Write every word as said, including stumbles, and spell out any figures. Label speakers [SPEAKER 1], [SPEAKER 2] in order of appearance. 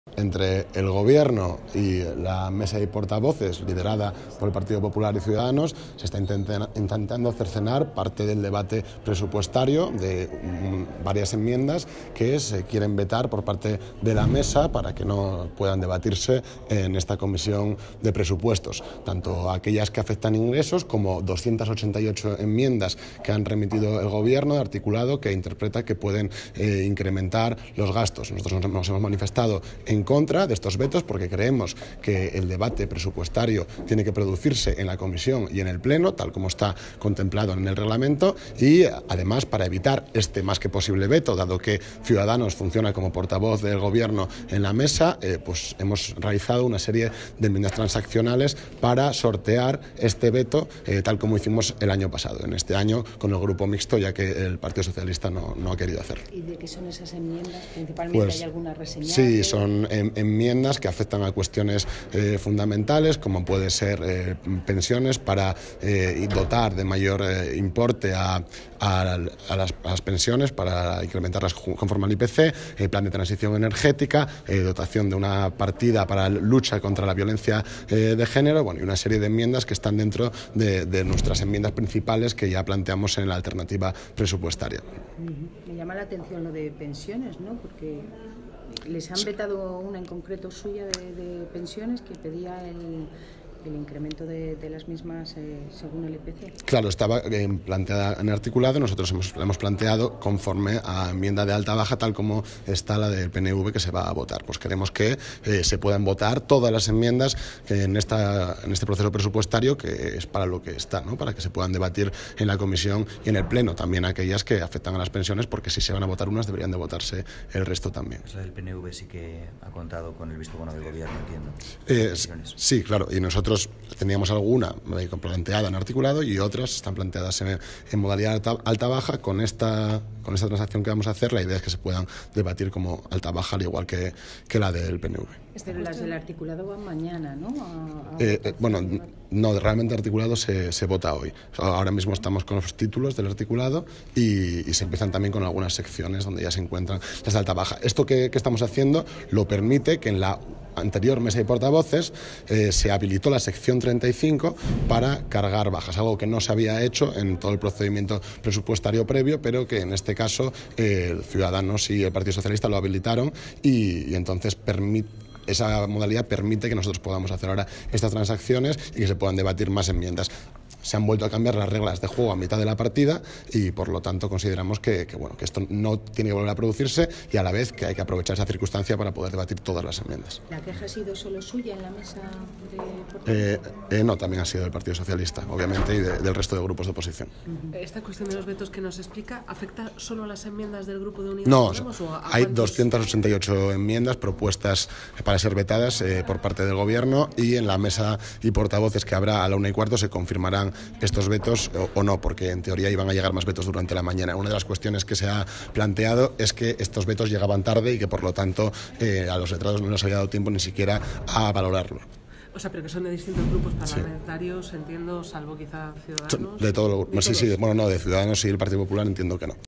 [SPEAKER 1] Entre el Gobierno y la mesa de portavoces, liderada por el Partido Popular y Ciudadanos, se está intentando cercenar parte del debate presupuestario de um, varias enmiendas que se quieren vetar por parte de la mesa para que no puedan debatirse en esta comisión de presupuestos. Tanto aquellas que afectan ingresos como doscientas ochenta y ocho enmiendas que han remitido el Gobierno de articulado que interpreta que pueden eh, incrementar los gastos. Nosotros nos hemos manifestado en contra de estos vetos porque creemos que el debate presupuestario tiene que producirse en la comisión y en el pleno, tal como está contemplado en el reglamento, y además para evitar este más que posible veto, dado que Ciudadanos funciona como portavoz del Gobierno en la mesa, eh, pues hemos realizado una serie de enmiendas transaccionales para sortear este veto, eh, tal como hicimos el año pasado, en este año con el grupo mixto, ya que el Partido Socialista no, no ha querido hacerlo.
[SPEAKER 2] ¿Y de qué son esas enmiendas? Principalmente,
[SPEAKER 1] pues,
[SPEAKER 2] ¿hay alguna reseña?
[SPEAKER 1] Sí, son en, enmiendas que afectan a cuestiones eh, fundamentales, como puede ser eh, pensiones, para eh, dotar de mayor eh, importe a, a, a, las, a las pensiones, para incrementarlas conforme al I P C, el plan de transición energética, eh, dotación de una partida para lucha contra la violencia eh, de género, bueno, y una serie de enmiendas que están dentro de, de nuestras enmiendas principales que ya planteamos en la alternativa presupuestaria.
[SPEAKER 2] Me llama la atención lo de pensiones, ¿no? Porque les han vetado una en concreto suya de, de pensiones que pedía el, el incremento de, de las mismas eh, según el I P C.
[SPEAKER 1] Claro, estaba eh, planteada en articulado, nosotros hemos, la hemos planteado conforme a enmienda de alta-baja, tal como está la del P N V que se va a votar. Pues queremos que eh, se puedan votar todas las enmiendas que en, esta, en este proceso presupuestario, que es para lo que está, ¿no? Para que se puedan debatir en la comisión y en el pleno, también aquellas que afectan a las pensiones, porque si se van a votar unas deberían de votarse el resto también.
[SPEAKER 3] Pues la del P N V sí que ha contado con el visto bueno del Gobierno, entiendo.
[SPEAKER 1] Eh, sí, claro, y nosotros teníamos alguna planteada en articulado y otras están planteadas en, en modalidad alta-baja. Con esta, con esta transacción que vamos a hacer, la idea es que se puedan debatir como alta-baja, al igual que, que la del P N V.
[SPEAKER 2] Pero las del articulado van mañana, ¿no? A, a
[SPEAKER 1] eh, eh, bueno, no, realmente articulado se, se vota hoy. Ahora mismo estamos con los títulos del articulado y, y se empiezan también con algunas secciones donde ya se encuentran las de alta-baja. Esto que, que estamos haciendo lo permite que en la anterior mesa de portavoces eh, se habilitó la sección treinta y cinco para cargar bajas, algo que no se había hecho en todo el procedimiento presupuestario previo, pero que en este caso eh, el Ciudadanos y el Partido Socialista lo habilitaron y, y entonces permite esa modalidad permite que nosotros podamos hacer ahora estas transacciones y que se puedan debatir más enmiendas. Se han vuelto a cambiar las reglas de juego a mitad de la partida y por lo tanto consideramos que, que, bueno, que esto no tiene que volver a producirse y a la vez que hay que aprovechar esa circunstancia para poder debatir todas las enmiendas.
[SPEAKER 2] ¿La queja ha sido solo suya en la mesa
[SPEAKER 1] de eh, eh, No, también ha sido del Partido Socialista, obviamente, y de, del resto de grupos de oposición.
[SPEAKER 4] Uh-huh. ¿Esta cuestión de los vetos que nos explica afecta solo a las enmiendas del Grupo de Unidas
[SPEAKER 1] No,
[SPEAKER 4] Podemos? ¿O a
[SPEAKER 1] hay
[SPEAKER 4] cuántos?
[SPEAKER 1] doscientas ochenta y ocho enmiendas propuestas para ser vetadas eh, por parte del Gobierno y en la mesa y portavoces que habrá a la una y cuarto se confirmarán estos vetos o, o no, porque en teoría iban a llegar más vetos durante la mañana. Una de las cuestiones que se ha planteado es que estos vetos llegaban tarde y que por lo tanto eh, a los letrados no les había dado tiempo ni siquiera a valorarlo.
[SPEAKER 4] O sea, pero que son de distintos grupos parlamentarios, sí. Entiendo, salvo quizá Ciudadanos.
[SPEAKER 1] De todo, de no, sí, sí, bueno, no, de Ciudadanos y el Partido Popular entiendo que no.